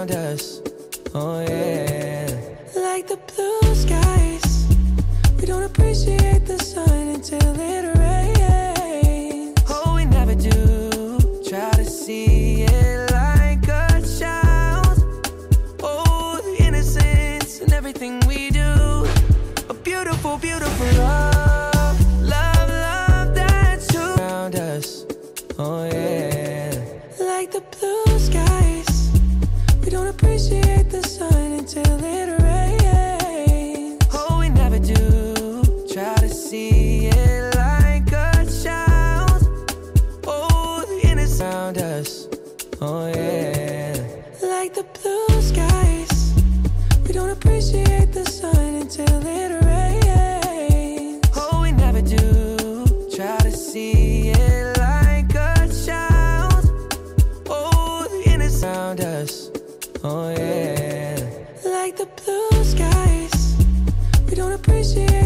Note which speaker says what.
Speaker 1: around us. Oh yeah. Like the blue skies, we don't appreciate the sun until it rains. Oh, we never do. Try to see it like a child. Oh, the innocence in everything we do. A beautiful, beautiful love. Love, love that's true around us. Oh yeah. Like the blue skies, we don't appreciate the sun until it rains. Oh, we never do. Try to see it like a child. Oh, the innocence around us. Oh yeah. Like the blue skies, we don't appreciate the sun until it rains. Oh, we never do. Try to see it like a child. Oh, the innocence around us. Oh yeah. Like the blue skies, we don't appreciate